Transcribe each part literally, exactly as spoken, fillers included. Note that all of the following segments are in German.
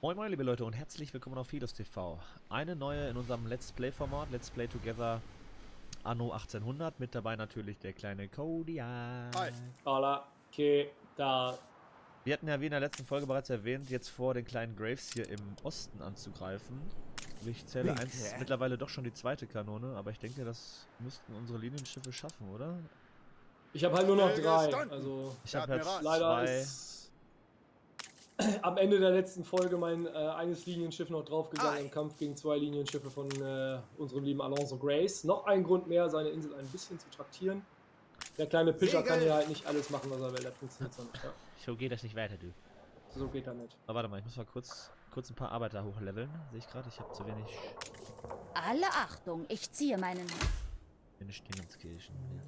Moin moin liebe Leute und herzlich willkommen auf Fidos T V. Eine neue in unserem Let's Play Format, Let's Play Together Anno achtzehnhundert. Mit dabei natürlich der kleine Kodiak. Hi. Hola, que da. Wir hatten ja wie in der letzten Folge bereits erwähnt, jetzt vor den kleinen Graves hier im Osten anzugreifen. Ich zähle eins, mittlerweile doch schon die zweite Kanone, aber ich denke, das müssten unsere Linienschiffe schaffen, oder? Ich habe halt nur noch drei, also ich habe jetzt leider zwei. Ist am Ende der letzten Folge mein äh, eines Linienschiff noch draufgegangen im Kampf gegen zwei Linienschiffe von äh, unserem lieben Alonso Grace. Noch ein Grund mehr, seine Insel ein bisschen zu traktieren. Der kleine Pischer kann ja halt nicht alles machen, was er will, das funktioniert so nicht. Ja. So geht das nicht weiter, du. So geht das nicht. Aber warte mal, ich muss mal kurz, kurz ein paar Arbeiter hochleveln. Sehe ich gerade, ich habe zu wenig... Alle Achtung, ich ziehe meinen... Wenig Dingenskirchen. Ja.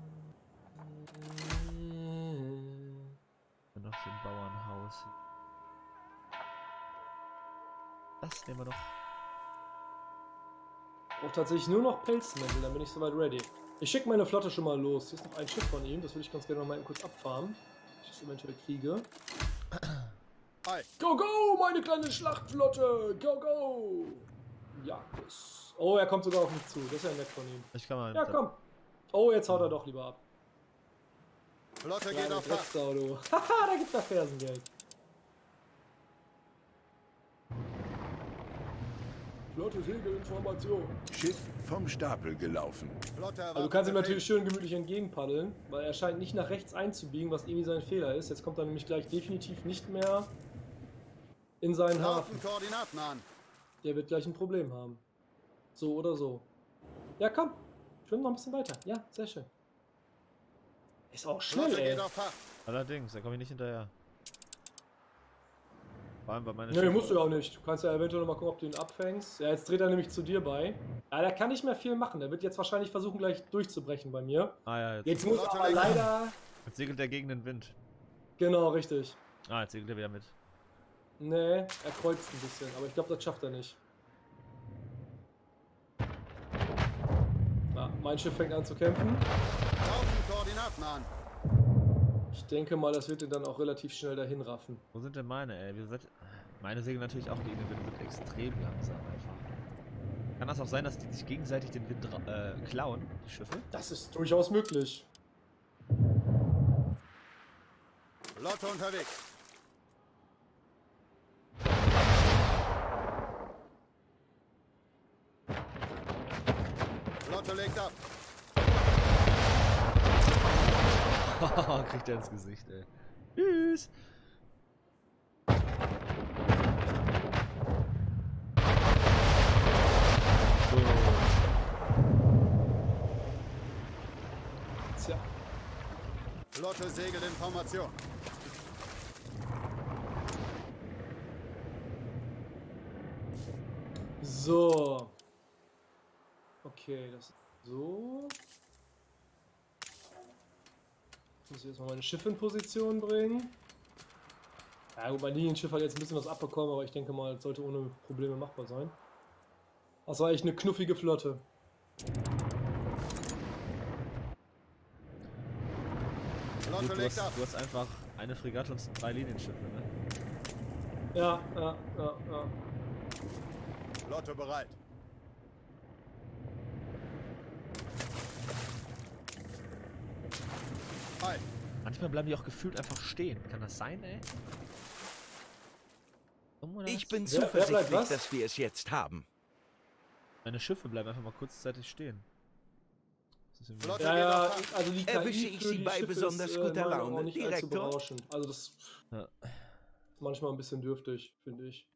Und noch so ein Bauernhaus. Das nehmen wir noch. Ich brauche tatsächlich nur noch Pelzmäntel, dann bin ich soweit ready. Ich schicke meine Flotte schon mal los. Hier ist noch ein Schiff von ihm, das würde ich ganz gerne noch mal kurz abfahren. Ich das eventuell kriege. Hi. Go, go, meine kleine Schlachtflotte! Go, go! Ja, das. Oh, er kommt sogar auf mich zu. Das ist ja nett von ihm. Ich kann mal. Ja, komm. Oh, jetzt haut er doch lieber ab. Flotte geht auf Fach. Haha, da gibt er Fersengeld. Flotte Segelinformation. Schiff vom Stapel gelaufen. Flotte Also du kannst ihm natürlich schön gemütlich entgegenpaddeln, weil er scheint nicht nach rechts einzubiegen, was irgendwie sein Fehler ist. Jetzt kommt er nämlich gleich definitiv nicht mehr in seinen Hafen. Koordinaten an. Der wird gleich ein Problem haben. So oder so. Ja, komm. Schwimm noch ein bisschen weiter. Ja, sehr schön. Ist auch schnell, Flotte ey. geht auf Fach. Allerdings, da komme ich nicht hinterher. Vor allem bei meiner Nee, musst du auch nicht. Du kannst ja eventuell noch mal gucken, ob du ihn abfängst. Ja, jetzt dreht er nämlich zu dir bei. Ja, der kann nicht mehr viel machen. Der wird jetzt wahrscheinlich versuchen, gleich durchzubrechen bei mir. Ah ja, jetzt, Jetzt muss er aber leider... jetzt segelt er gegen den Wind. Genau, richtig. Ah, jetzt segelt er wieder mit. Nee, er kreuzt ein bisschen, aber ich glaube, das schafft er nicht. Ja, mein Schiff fängt an zu kämpfen. Laufen Koordinaten an. Ich denke mal, das wird ihn dann auch relativ schnell dahin raffen. Wo sind denn meine, ey? Wir sind, meine segeln natürlich auch gegen den Wind, sind extrem langsam einfach. Kann das auch sein, dass die sich gegenseitig den Wind äh, klauen, die Schiffe? Das ist durchaus möglich. Flotte unterwegs. Flotte legt ab. Kriegt er ins Gesicht, ey. Tschüss! So. Tja. Flotte segelt in Formation. So. Okay, das ist so. Muss ich jetzt mal meine Schiffe in Position bringen. Ja gut, mein Linienschiff hat jetzt ein bisschen was abbekommen, aber ich denke mal, das sollte ohne Probleme machbar sein. Das war echt eine knuffige Flotte. Flotte Du, du, legt ab. hast, du hast einfach eine Fregatte und drei Linienschiffe, ne? Ja, ja, ja, ja. Flotte bereit. Hi. Manchmal bleiben die auch gefühlt einfach stehen. Kann das sein, ey? Warum oder Ich was? bin Wer- wer bleibt zuversichtlich, was? dass wir es jetzt haben. Meine Schiffe bleiben einfach mal kurzzeitig stehen. Das ist irgendwie- Flotte Ja, geht ja, auf Fach. also die K I Erwische ich für Sie die bei Schiffe besonders ist, äh, guter meiner Meinung Laune, nach nicht allzu Direktor? berauschend. Also das Ja. ist manchmal ein bisschen dürftig, finde ich.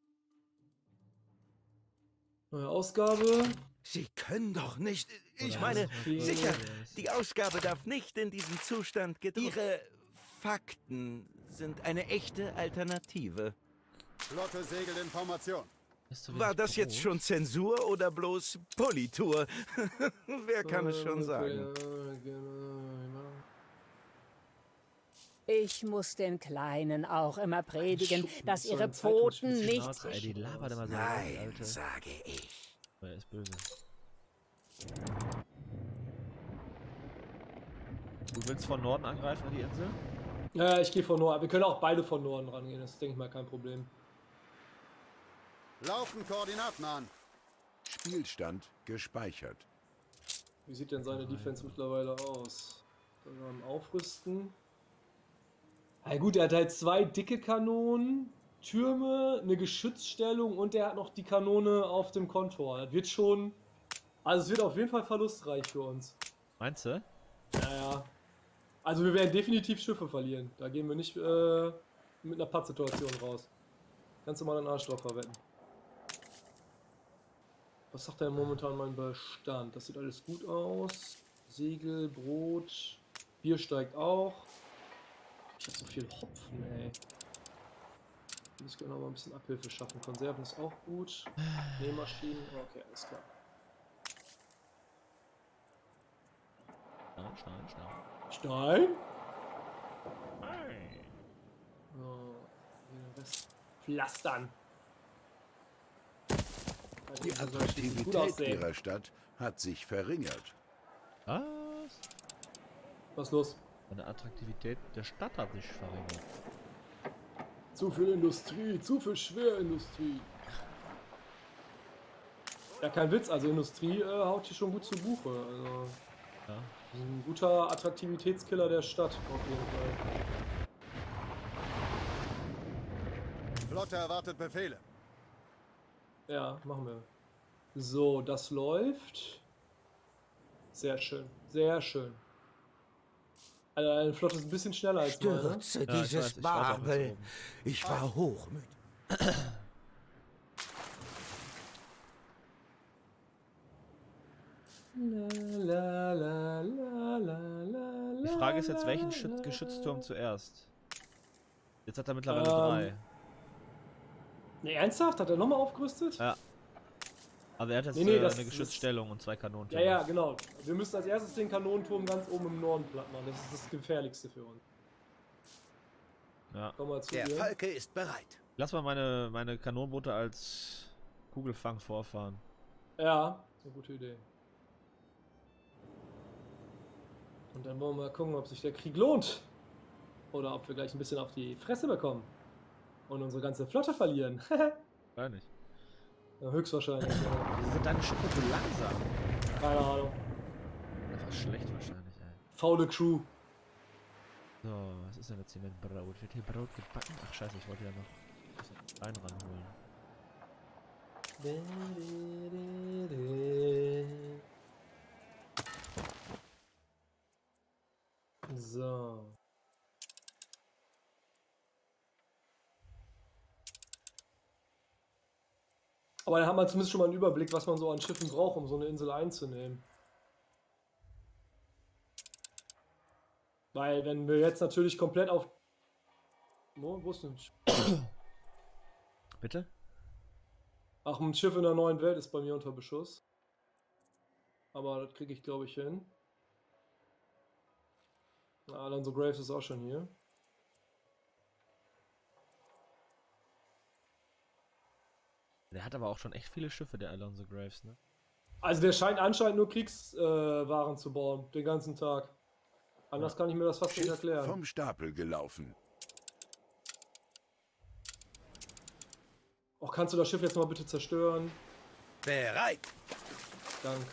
Neue Ausgabe. Sie können doch nicht... Ich Oder meine, hast du- sicher, Ja, die Ausgabe darf nicht in diesem Zustand gedruckt... Ihre Fakten sind eine echte Alternative. Flotte segelt in Formation. Ist so wenig War das jetzt Brot. schon Zensur oder bloß Politur? Wer kann es schon sagen? Ja, genau. Ich muss den Kleinen auch immer predigen, Schuppen, dass so ihre ein Zeitungsstück Pfoten die nicht... Schnauze, ey, die labert immer so. Nein, Alter. sage ich. Er ist böse. Du willst von Norden angreifen an die Insel? Ja, ich gehe von Norden. Wir können auch beide von Norden rangehen, das ist, denke ich mal, kein Problem. Laufen Koordinaten an. Spielstand gespeichert. Wie sieht denn seine Defense mittlerweile aus? Am Aufrüsten. Na gut, er hat halt zwei dicke Kanonen, Türme, eine Geschützstellung und er hat noch die Kanone auf dem Kontor. Das wird schon... Also es wird auf jeden Fall verlustreich für uns. Meinst du? Naja. Also wir werden definitiv Schiffe verlieren. Da gehen wir nicht äh, mit einer Pattsituation raus. Kannst du mal einen Arsch drauf verwetten. Was sagt denn momentan mein Bestand? Das sieht alles gut aus. Segel, Brot, Bier steigt auch. Ich hab so viel Hopfen, ey. Ich kann noch mal ein bisschen Abhilfe schaffen. Konserven ist auch gut. Nähmaschinen, okay, alles klar. Stein, Stein, Stein. Stein? So, den Rest pflastern. Die Also, das sieht gut Attraktivität aussehen. ihrer Stadt hat sich verringert. Was? Was ist los? Eine Attraktivität der Stadt hat sich verringert. Zu viel Industrie, zu viel Schwerindustrie. Ja, kein Witz, also Industrie äh, haut hier schon gut zu Buche. Also Ja. ein guter Attraktivitätskiller der Stadt auf jeden Fall. Flotte erwartet Befehle. Ja, machen wir. So, das läuft. Sehr schön, sehr schön. Also eine Flotte ist ein bisschen schneller als meine. Stürze Ja, ich weiß, dieses ich warte auch mit Babel. oben. Ich war hochmütig. La, la, la, la, la, Die Frage ist jetzt, welchen Schütz Geschützturm zuerst? Jetzt hat er mittlerweile Ähm, drei. Ne, ernsthaft? Hat er nochmal aufgerüstet? Ja. Also er hat jetzt Nee, nee, äh, das- eine das- Geschützstellung und zwei Kanonen. Ja, ja, genau. Wir müssen als erstes den Kanonenturm ganz oben im Norden platt machen. Das ist das Gefährlichste für uns. Ja. Komm mal zu Der dir. Falke ist bereit. Lass mal meine, meine Kanonenboote als Kugelfang vorfahren. Ja, ist eine gute Idee. Und dann wollen wir mal gucken, ob sich der Krieg lohnt. Oder ob wir gleich ein bisschen auf die Fresse bekommen. Und unsere ganze Flotte verlieren. Gar nicht. Ja, höchstwahrscheinlich. Ja. Wieso sind deine Schiffe so langsam? Keine Ahnung. Einfach schlecht wahrscheinlich, ey. Faule Crew. So, was ist denn jetzt hier mit Brot? Wird hier Brot gebacken? Ach scheiße, ich wollte ja noch ein bisschen Wein ranholen. So. Aber dann hat man zumindest schon mal einen Überblick, was man so an Schiffen braucht, um so eine Insel einzunehmen. Weil wenn wir jetzt natürlich komplett auf... Wo, wo ist denn... Bitte? Ach, ein Schiff in der neuen Welt ist bei mir unter Beschuss. Aber das kriege ich, glaube ich, hin. Na, Alonso Graves ist auch schon hier. Der hat aber auch schon echt viele Schiffe, der Alonso Graves, ne? Also der scheint anscheinend nur Kriegswaren äh, Waren zu bauen, den ganzen Tag. Anders kann ich mir das fast nicht Schiff erklären. vom Stapel gelaufen. Och, kannst du das Schiff jetzt mal bitte zerstören? Bereit. Danke.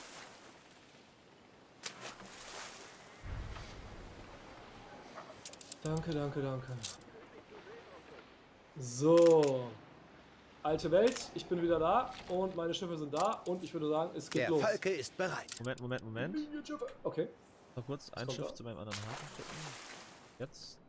Danke, danke, danke. So. Alte Welt, ich bin wieder da und meine Schiffe sind da und ich würde sagen, es geht Der los. Falke ist bereit. Moment, Moment, Moment. Linienschiffe. Okay. Noch kurz ein kommt Schiff da. zu meinem anderen Hafen schicken. Jetzt.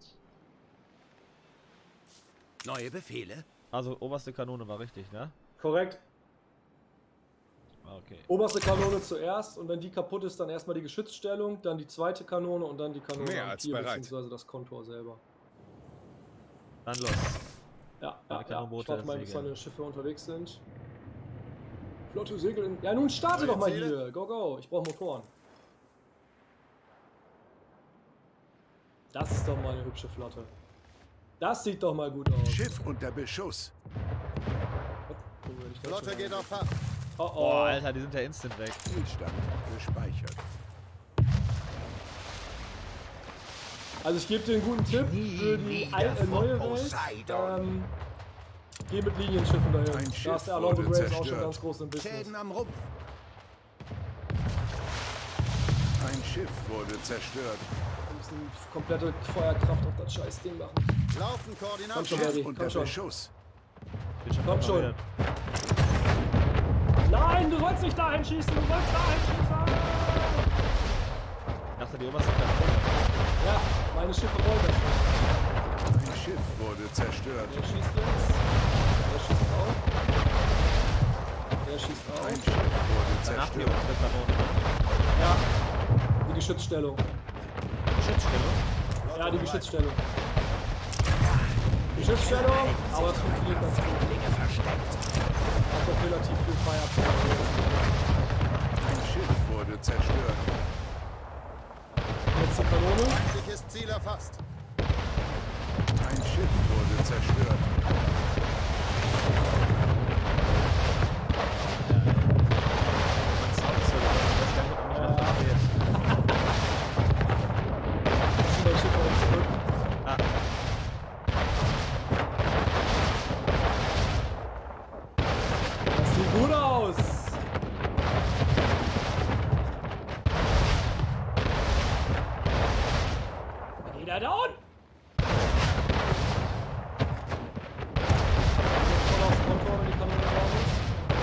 Neue Befehle. Also, oberste Kanone war richtig, ne? Korrekt. Ah, okay. Oberste Kanone zuerst und wenn die kaputt ist, dann erstmal die Geschützstellung, dann die zweite Kanone und dann die Kanone Mehr am als Kiel, bereit. beziehungsweise das Kontor selber. Dann los. Ja, Meine ja, ja. Kanonenboote Ich warte mal, bis segeln. meine Schiffe unterwegs sind. Flotte segeln. Ja, nun starte doch mal Ziele? hier. Go, go. Ich brauche Motoren. Das ist doch mal eine hübsche Flotte. Das sieht doch mal gut aus. Schiff unter Beschuss. Oh, wo will ich das Flotte schon geht hin? auf Fahrt. Oh, oh. Boah, Alter, die sind ja instant weg. Spielstand gespeichert. Also ich gebe dir einen guten Tipp Nie für die wieder alte, von neue Welt. Poseidon. Ähm, Geh mit Linienschiffen dahin. Ein Da Schiff ist der Alonso wurde Graves auch schon zerstört. ganz groß im Business. Schäden am Rumpf. Ein Schiff wurde zerstört. Wir müssen komplette Feuerkraft auf das scheiß Ding machen. Laufen Komm Koordinaten. schon, Daddy, Unter komm schon. Beschuss. Bin schon Komm schon. repariert. Nein, du sollst nicht dahin schießen, du sollst dahin schießen. Ich dachte, die oberste Kanone. Ja, meine Schiffe wollen das nicht. Ein Schiff wurde zerstört. Der schießt jetzt. Der schießt auch. Der schießt Ein auch. Schiff wurde Danach die zerstört. oberste Kanone. Ja. Die Geschützstellung. Geschützstellung. Ja, die Geschützstellung. Geschützstellung, aber es funktioniert ganz gut. Hat doch relativ viel Firepower. Ein Schiff wurde zerstört. Letzte Kanone. Feindliches Ziel erfasst. Ein Schiff wurde zerstört. Mein Sound ist so laut. Ich weiß gar nicht, ob er mich noch versteht. Zieh dein Schiff auch zurück. Ah, Das sieht gut aus. Geht er down? Voll aufs Konto, wenn die Kanone down ist.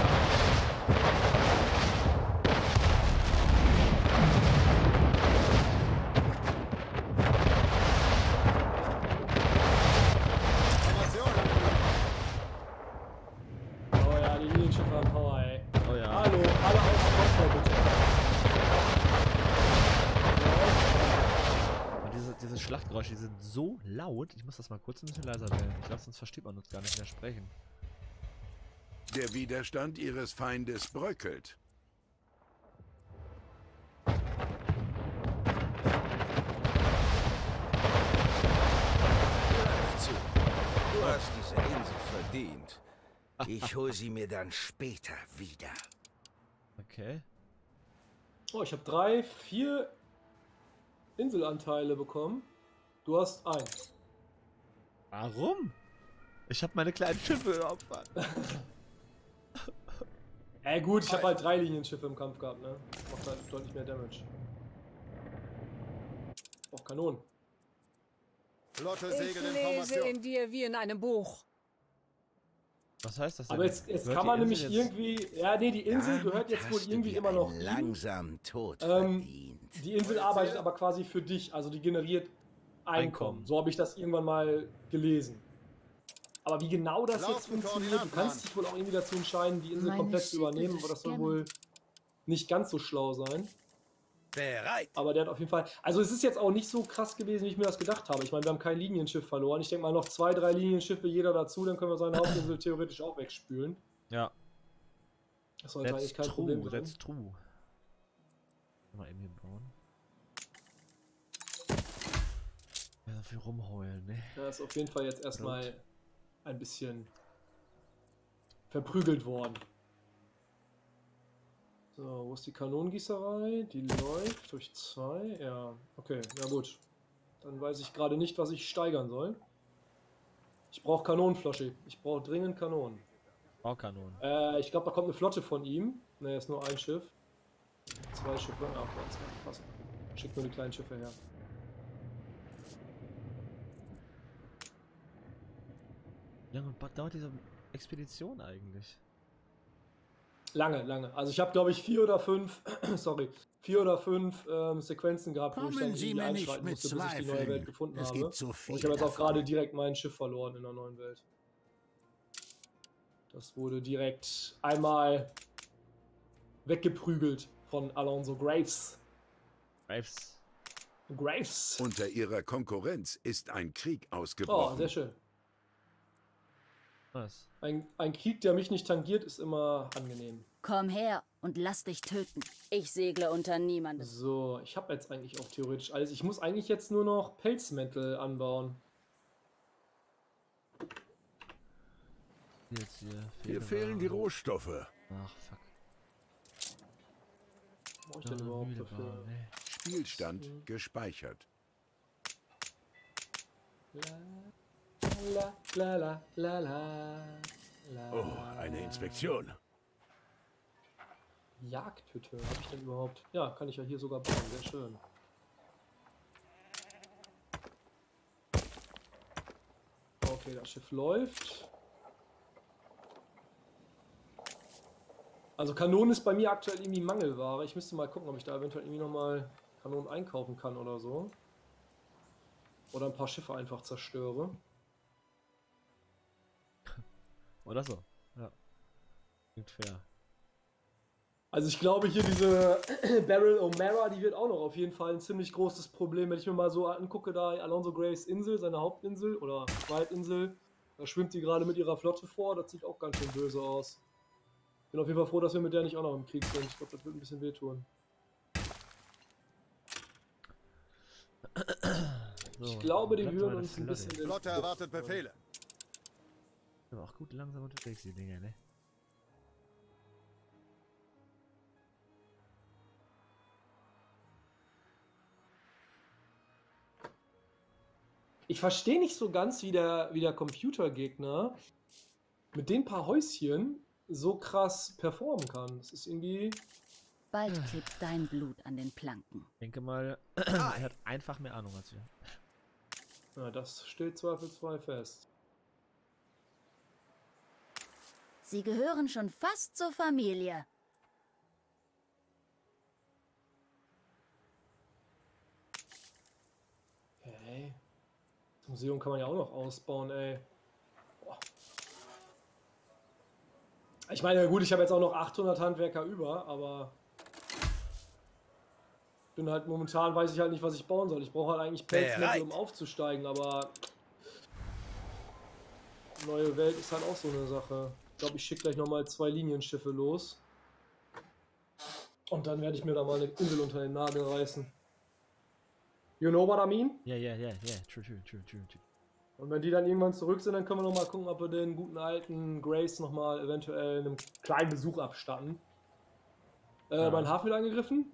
Formation. Oh ja, die Linienschiffe haben Power, ey. oh ja. Hallo, alle aufs Konto, bitte. Und diese, diese Schlachtgeräusche, die sind so laut. Ich muss das mal kurz ein bisschen leiser wählen. Ich glaube, sonst versteht man uns gar nicht mehr sprechen. Der Widerstand ihres Feindes bröckelt. Zu. Du hast diese Insel verdient. Ich hol sie mir dann später wieder. Okay. Oh, ich habe drei, vier Inselanteile bekommen. Du hast eins. Warum? Ich habe meine kleinen Schiffe geopfert. Äh gut, ich habe halt drei Linienschiffe im Kampf gehabt, ne? Macht halt deutlich mehr Damage. Auch Kanonen. Flotte Ich Segel in lese Formation. in dir wie in einem Buch. Was heißt das denn? Aber jetzt, jetzt Gehört kann die man Insel nämlich jetzt- irgendwie... Ja, nee, die Insel Damit gehört jetzt wohl hast du irgendwie dir immer noch einen ihm. langsamen Tod Ähm, verdient. Die Insel arbeitet aber quasi für dich, also die generiert Einkommen. Einkommen. So habe ich das irgendwann mal gelesen. Aber wie genau das jetzt Laufen funktioniert, du Koordinaten kannst dich wohl auch irgendwie dazu entscheiden, die Insel Meine komplett zu Schiffe übernehmen, aber das soll scannen. wohl nicht ganz so schlau sein. Bereit. Aber der hat auf jeden Fall. Also es ist jetzt auch nicht so krass gewesen, wie ich mir das gedacht habe. Ich meine, wir haben kein Linienschiff verloren. Ich denke mal noch zwei, drei Linienschiffe jeder dazu, dann können wir seine Hauptinsel theoretisch auch wegspülen. Ja. Das sollte That's eigentlich kein true, Problem sein. that's true. Mal eben hier bauen. Ja, so viel rumheulen, ne? Er ist auf jeden Fall jetzt erstmal ein bisschen verprügelt worden. So, wo ist die Kanonengießerei? Die läuft durch zwei. Ja, okay, ja gut. Dann weiß ich gerade nicht, was ich steigern soll. Ich brauche Kanonenflasche. Ich brauche dringend Kanonen. Baukanonen. Äh, ich glaube, da kommt eine Flotte von ihm. Ne, ist nur ein Schiff. Zwei Schiffe. Ah, okay, das kann passen. Schickt nur die kleinen Schiffe her. Wie lange dauert diese Expedition eigentlich? Lange, lange. Also ich habe, glaube ich, vier oder fünf, sorry, vier oder fünf ähm, Sequenzen gehabt, wo ich dann Kommen Sie irgendwie mir nicht einschreiten mit musste, bis ich die neue Zweifeln. Welt gefunden Es habe. gibt so Und viel ich habe jetzt auch davon. gerade direkt mein Schiff verloren in der neuen Welt. Das wurde direkt einmal weggeprügelt von Alonso Graves. Graves. Graves. Unter ihrer Konkurrenz ist ein Krieg Oh, ausgebrochen. sehr schön. Was? Ein, ein Krieg, der mich nicht tangiert, ist immer angenehm. Komm her und lass dich töten. Ich segle unter niemandem. So, ich habe jetzt eigentlich auch theoretisch alles. Ich muss eigentlich jetzt nur noch Pelzmäntel anbauen. Jetzt hier. Hier fehlen die Rohstoffe. Ach, fuck. Was brauche ich denn überhaupt dafür? Ne? Spielstand gespeichert. La, la, la, la, la, la. Oh, eine Inspektion. Jagdhütte, habe ich denn überhaupt? Ja, kann ich ja hier sogar bauen, sehr schön. Okay, das Schiff läuft. Also Kanonen ist bei mir aktuell irgendwie Mangelware. Ich müsste mal gucken, ob ich da eventuell irgendwie nochmal Kanonen einkaufen kann oder so. Oder ein paar Schiffe einfach zerstöre. Oder so. Ja. Klingt fair. Also ich glaube hier diese Beryl O'Mara, die wird auch noch auf jeden Fall ein ziemlich großes Problem. Wenn ich mir mal so angucke, da Alonso Graves Insel, seine Hauptinsel oder Zweitinsel, da schwimmt sie gerade mit ihrer Flotte vor, das sieht auch ganz schön böse aus. Bin auf jeden Fall froh, dass wir mit der nicht auch noch im Krieg sind. Ich glaube, das wird ein bisschen wehtun. So, Ich glaube, die bleibt würden meine uns ein Flotte. bisschen... den Flotte Spruch erwartet freuen. Befehle. Aber auch gut langsam unterwegs, die Dinger, ne? Ich verstehe nicht so ganz, wie der, wie der Computergegner mit den paar Häuschen so krass performen kann. Das ist irgendwie... Bald klebt dein Blut an den Planken. Ich denke mal, er hat einfach mehr Ahnung als wir. Ja, das steht zweifelsfrei fest. Sie gehören schon fast zur Familie. Okay. Das Museum kann man ja auch noch ausbauen, ey. Boah. Ich meine, gut, ich habe jetzt auch noch achthundert Handwerker über, aber... bin halt momentan, weiß ich halt nicht, was ich bauen soll. Ich brauche halt eigentlich Pelzmäntel, um aufzusteigen, aber... Neue Welt ist halt auch so eine Sache. Ich glaube, ich schicke gleich nochmal zwei Linienschiffe los. Und dann werde ich mir da mal eine Insel unter den Nagel reißen. You know what I mean? Ja, ja, ja, ja, true, true, true, true, true. Und wenn die dann irgendwann zurück sind, dann können wir noch mal gucken, ob wir den guten alten Grace noch mal eventuell einen kleinen Besuch abstatten. Äh, Ja. Mein Hafen wird angegriffen.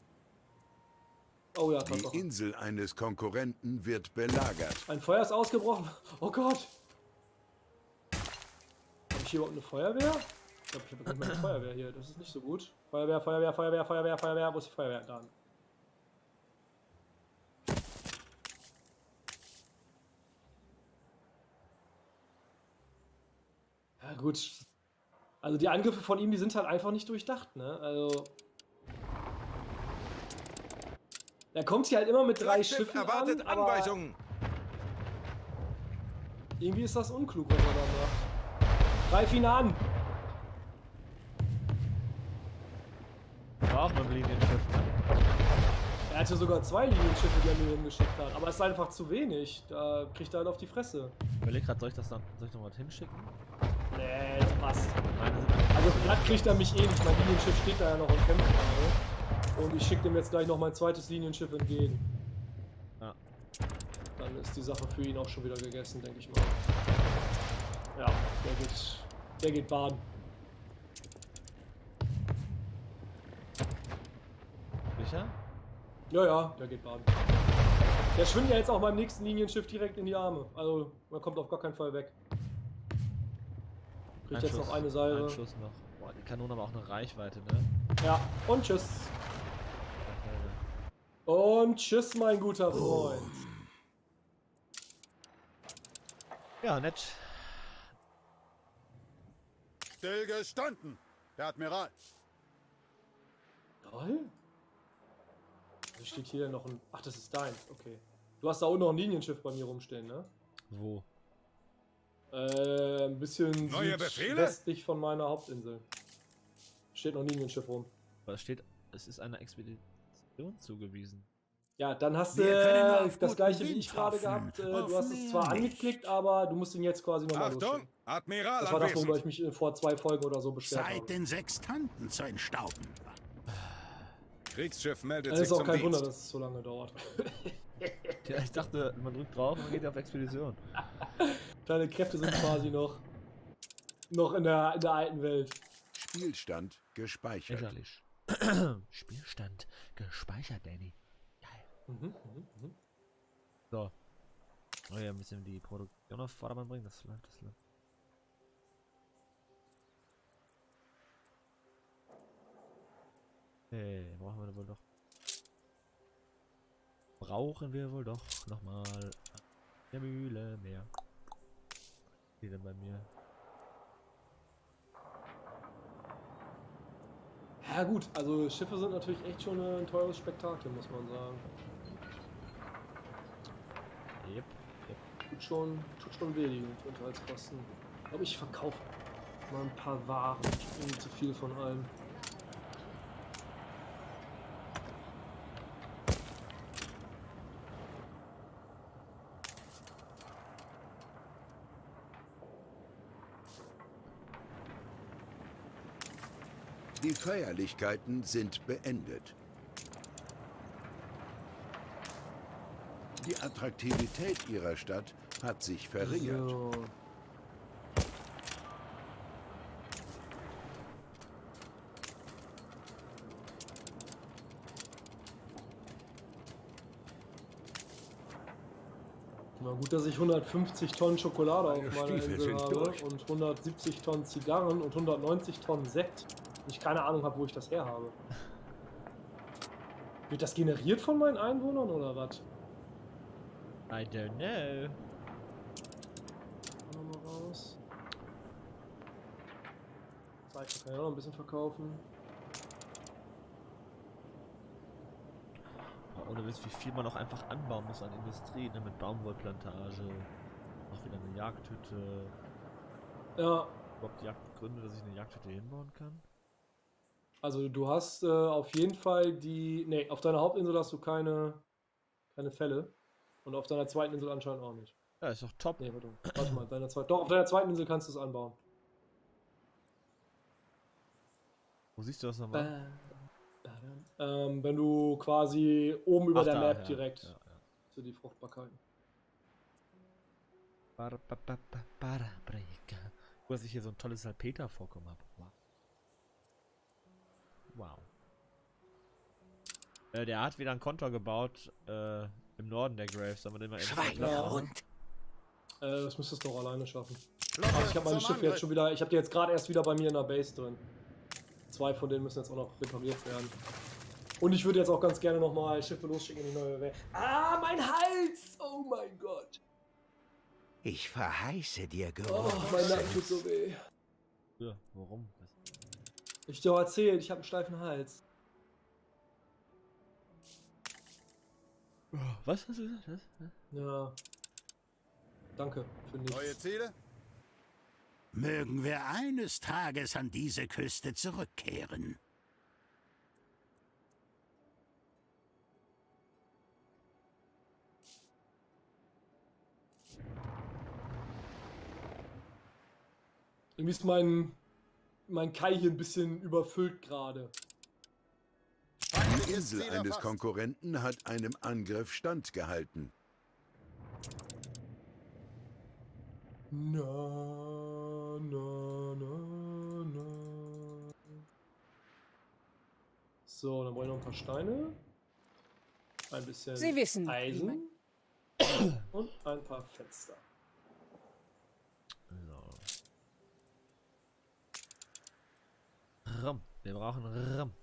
Oh ja, Die Tatsache. Insel eines Konkurrenten wird belagert. Ein Feuer ist ausgebrochen. Oh Gott. Habe ich hier überhaupt eine Feuerwehr? Ich glaube, ich habe gar nicht mal eine Feuerwehr hier. Das ist nicht so gut. Feuerwehr, Feuerwehr, Feuerwehr, Feuerwehr, Feuerwehr. Wo ist die Feuerwehr? Da. Ja gut. Also die Angriffe von ihm, die sind halt einfach nicht durchdacht, ne? Also... Er kommt hier halt immer mit drei Flaggschiff Schiffen erwartet an, aber Anweisungen. irgendwie ist das unklug, was er da macht. Greif ihn an! War auch beim Linienschiff, ne? Er hatte sogar zwei Linienschiffe, die er mir hingeschickt hat. Aber es ist einfach zu wenig. Da kriegt er halt auf die Fresse. Ich überleg grad, soll ich das dann, soll ich noch was hinschicken? Nee, das passt. Meine sind einfach Also so platt kriegt er mich eh nicht. Mein Linienschiff steht da ja noch und kämpft gerade. Und ich schicke dem jetzt gleich noch mein zweites Linienschiff entgegen. Ja. Dann ist die Sache für ihn auch schon wieder gegessen, denke ich mal. Ja, der geht, der geht baden. Sicher? Ja, ja, der geht baden. Der schwimmt ja jetzt auch beim nächsten Linienschiff direkt in die Arme. Also, man kommt auf gar keinen Fall weg. Kriegt Ein jetzt Schuss, noch eine Seile. Ein Schuss noch. Boah, die Kanone haben auch eine Reichweite, ne? Ja, und tschüss. Und tschüss, mein guter Freund. Ja, nett. Stillgestanden. Der Admiral. Toll. Da steht hier noch ein... Ach, das ist deins. Okay. Du hast da auch noch ein Linienschiff bei mir rumstehen, ne? Wo? Äh, ein bisschen Neue Befehle? westlich von meiner Hauptinsel. Steht noch ein Linienschiff rum. Aber es steht, es ist einer Expedition zugewiesen. Ja, dann hast du Wir können nur äh, auf das guten gleiche wie Wind ich gerade hoffen. gehabt. Äh, Auf du hast es mehr zwar nicht. angeklickt, aber du musst ihn jetzt quasi nochmal Achtung, losschicken. Admiral Das war das, worüber ich anwesend. mich äh, vor zwei Folgen oder so beschwert Zeit, habe. den Sextanten zu entstauben. Kriegsschiff meldet Es sich ist auch zum kein Dienst. Wunder, dass es so lange dauert. Ja, ich dachte, man drückt drauf und man geht auf Expedition. Deine Kräfte sind quasi noch, noch in, der, in der alten Welt. Spielstand gespeichert. Lächerlich. Spielstand gespeichert, Danny. Geil. Mhm, mhm, mhm. So. Oh ja, ein bisschen die Produktion auf Vordermann bringen, das läuft, das läuft. Hey, brauchen wir wohl doch. Brauchen wir wohl doch nochmal eine Mühle mehr. Die denn bei mir? Ja gut, also Schiffe sind natürlich echt schon ein teures Spektakel, muss man sagen. Yep, yep. Tut schon, tut schon weh, die Unterhaltskosten. Ich glaube, ich verkaufe mal ein paar Waren. Irgendwie zu viel von allem. Die Feierlichkeiten sind beendet. Die Attraktivität ihrer Stadt hat sich verringert. So. Na gut, dass ich hundertfünfzig Tonnen Schokolade auf meiner Stiefel Insel sind habe durch. und hundertsiebzig Tonnen Zigarren und hundertneunzig Tonnen Sekt. Und ich keine Ahnung habe, wo ich das her habe. Wird das generiert von meinen Einwohnern oder was? I don't know. Nochmal raus. Seite kann ich auch noch ein bisschen verkaufen. Boah, ohne Witz, wie viel man auch einfach anbauen muss an Industrie, ne? Mit Baumwollplantage, auch wieder eine Jagdhütte. Ja, Überhaupt Jagdgründe, dass ich eine Jagdhütte hinbauen kann? also du hast äh, auf jeden Fall die... Ne, auf deiner Hauptinsel hast du keine, keine Fälle. Und auf deiner zweiten Insel anscheinend auch nicht. Ja, ist doch top. Ne, warte, warte mal, deiner zweiten... Doch, auf deiner zweiten Insel kannst du es anbauen. Wo siehst du das nochmal? Ähm, wenn du quasi oben über Ach, der da, Map ja, direkt ja, ja. für die Fruchtbarkeiten. Bar, ba, ba, ba, bara, breka. Guck, dass ich hier so ein tolles Salpeter-Vorkommen habe. Wow. Wow. Äh, der hat wieder einen Kontor gebaut, äh, im Norden der Graves. Sollen wir den mal eben Schweinehund. Äh, das müsstest du doch alleine schaffen. Flotte Ach, ich habe meine zum Schiffe Angriff. jetzt schon wieder... Ich habe die jetzt gerade erst wieder bei mir in der Base drin. Zwei von denen müssen jetzt auch noch repariert werden. Und ich würde jetzt auch ganz gerne nochmal Schiffe losschicken in die neue Welt. Ah, mein Hals! Oh mein Gott! Ich verheiße dir Oh, Geruch. mein Nacken tut so weh. Ja, warum? Ich dir auch erzählt, ich habe einen steifen Hals. Was hast du gesagt? Was? Ja. Danke für nichts. Neue Ziele? Mögen wir eines Tages an diese Küste zurückkehren. Irgendwie ist mein, mein Kai hier ein bisschen überfüllt gerade. Die Feindliches Insel Ziel eines erfasst. Konkurrenten hat einem Angriff standgehalten. Na, na, na, na. So, dann brauche ich noch ein paar Steine. Ein bisschen Sie wissen, wie Eisen. Und ein paar Fenster. So. Ram. Wir brauchen Ram.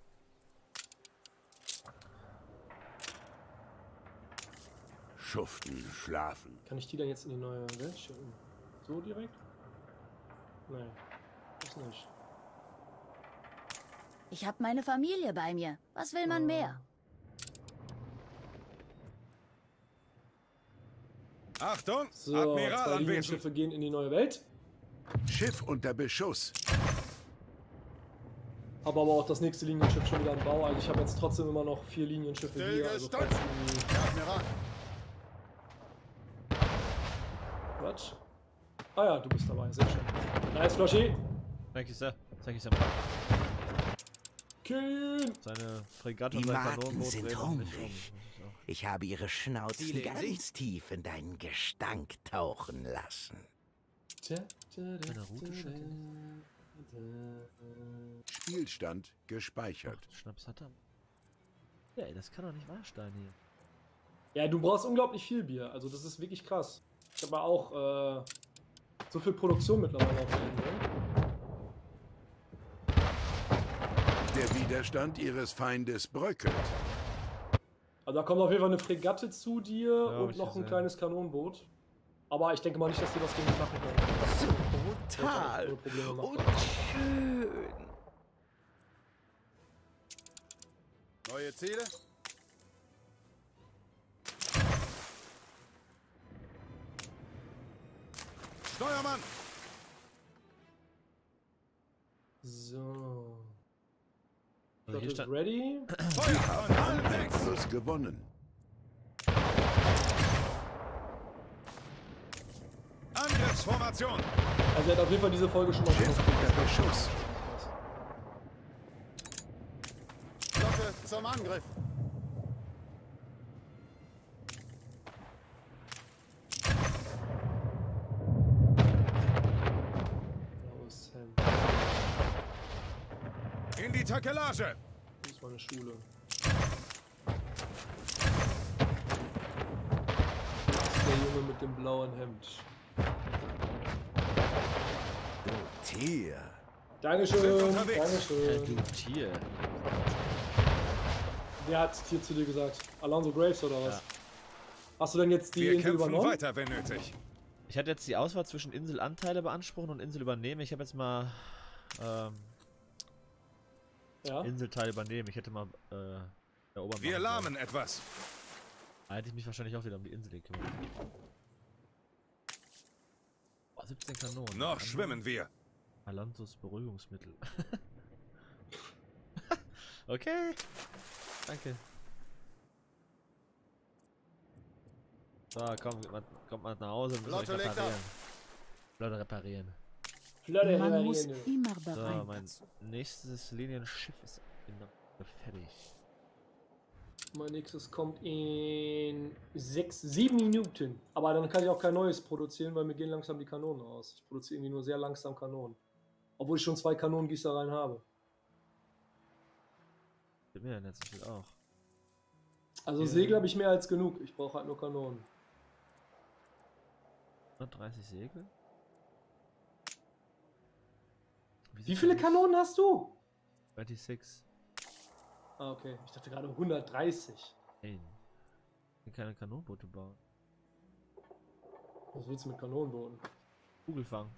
Schuften, schlafen. Kann ich die dann jetzt in die neue Welt schicken? So direkt? Nein, das nicht. Ich habe meine Familie bei mir. Was will man mehr? Achtung! So, Admiral zwei anwesend! Linienschiffe gehen in die neue Welt. Schiff unter Beschuss. Habe aber auch das nächste Linienschiff schon wieder im Bau. Also ich habe jetzt trotzdem immer noch vier Linienschiffe hier. Also falls die... Der Admiral! Quatsch. Ah ja, du bist dabei. Sehr schön. Nice, Floschi. Thank you, Sir. Thank you, Sir. Kill ihn. Seine Fregatte Die und sein Maten Kanonenboot sind drehen mich um. hungrig. Das ist auch- Ich habe ihre Schnauzen Ziele in ganz Sicht. tief in deinen Gestank tauchen lassen. Eine Route scheint Spielstand gespeichert. Ach, Schnaps hat er. Ja, ey, das kann doch nicht wahr sein hier. Ja, du brauchst unglaublich viel Bier. Also das ist wirklich krass. Ich habe auch äh, so viel Produktion mittlerweile auf der Insel. Der Widerstand ihres Feindes bröckelt. Also da kommt auf jeden Fall eine Fregatte zu dir Ja, hab und ich noch ein gesehen. kleines Kanonenboot. Aber ich denke mal nicht, dass die was gegen mich machen können. So brutal Ohne Probleme machen. und schön. Neue Ziele? Steuermann! So. Also hier Flotte ist stand, ready. Feuer von allen weg! Angriffsfluss gewonnen. Angriffsformation! Also er hat auf jeden Fall diese Folge schon mal Schiff genutzt. unter Beschuss. Flotte zum Angriff. Blaues Hemd. In die Takelage! Das ist meine Schule. Das ist der Junge mit dem blauen Hemd. Du Tier. Dankeschön, Sind unterwegs. Dankeschön. du Tier. Wer hat hier zu dir gesagt? Alonso Graves oder was? Ja. Hast du denn jetzt die Wir Insel kämpfen übernommen? weiter, wenn nötig. Ich hatte jetzt die Auswahl zwischen Inselanteile beanspruchen und Insel übernehmen. Ich habe jetzt mal ähm, Ja. Inselteil übernehmen. Ich hätte mal äh, erobern Wir machen lahmen etwas. sollen. Da hätte ich mich wahrscheinlich auch wieder um die Insel gekümmert. Oh, siebzehn Kanonen. Noch An- schwimmen wir. Alonsos Beruhigungsmittel. Okay. Danke. So, komm, kommt mal, kommt mal nach Hause. Wir müssen euch Flotte legt ab. reparieren. Flotte reparieren. Flotte Man muss reparieren. immer So, bereit mein sein. nächstes Linienschiff ist genau fertig. Mein nächstes kommt in sechs, sieben Minuten. Aber dann kann ich auch kein neues produzieren, weil mir gehen langsam die Kanonen aus. Ich produziere irgendwie nur sehr langsam Kanonen. Obwohl ich schon zwei Kanonengießereien habe. Mit mir jetzt viel auch. Also Ja. Segel habe ich mehr als genug. Ich brauche halt nur Kanonen. hundertdreißig Segel? Wie viele Kanonen hast du? sechsunddreißig. Ah, okay. Ich dachte gerade hundertdreißig. Nein. Ich kann keine Kanonenboote bauen. Was willst du mit Kanonenbooten? Kugelfang.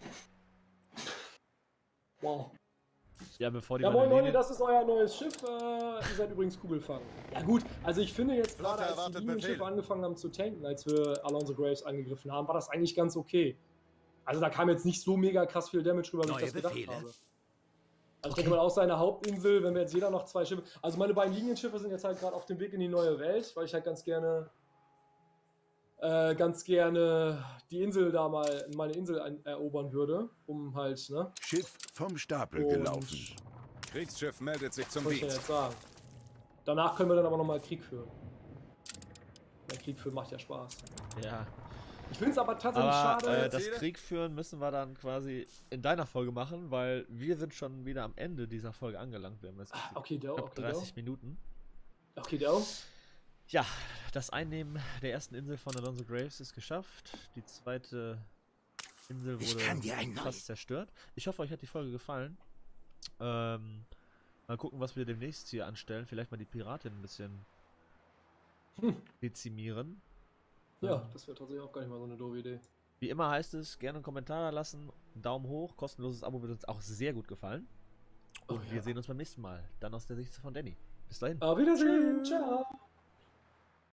Wow. Ja, bevor die Ja, meine moin Leute, Linie- das ist euer neues Schiff. Äh, ihr seid übrigens Kugelfang. Ja gut, also ich finde jetzt Flotte gerade, als die erwartet Linienschiffe Befehle. angefangen haben zu tanken, als wir Alonso Graves angegriffen haben, war das eigentlich ganz okay. Also da kam jetzt nicht so mega krass viel Damage rüber, wie ich Neue das gedacht Befehle. habe. Also ich denke mal, aus seiner Hauptinsel, wenn wir jetzt jeder noch zwei Schiffe... Also meine beiden Linienschiffe sind jetzt halt gerade auf dem Weg in die neue Welt, weil ich halt ganz gerne... Äh, ganz gerne die Insel da mal, meine Insel ein, erobern würde, um halt, ne? Schiff vom Stapel Und gelaufen. Kriegsschiff meldet sich zum was soll ich denn Dienst. jetzt sagen? Danach können wir dann aber nochmal Krieg führen. Der Krieg führen macht ja Spaß. Ja. Ich finde es aber tatsächlich Aber schade. äh, das Ziele? Krieg führen müssen wir dann quasi in deiner Folge machen, weil wir sind schon wieder am Ende dieser Folge angelangt. Wir haben jetzt Ah, okay, Dau, knapp okay, dreißig Minuten. Dau. Okay, Dau. Ja, das Einnehmen der ersten Insel von Alonso Graves ist geschafft. Die zweite Insel Ich wurde kann dir ein fast zerstört. Ich hoffe, euch hat die Folge gefallen. Ähm, mal gucken, was wir demnächst hier anstellen. Vielleicht mal die Piratin ein bisschen Hm. dezimieren. Ja, Ähm, das wäre tatsächlich auch gar nicht mal so eine doofe Idee. Wie immer heißt es, gerne einen Kommentar da lassen, einen Daumen hoch, kostenloses Abo wird uns auch sehr gut gefallen. Und Oh, wir ja. sehen uns beim nächsten Mal. Dann aus der Sicht von Danny. Bis dahin. Auf Wiedersehen. Ciao.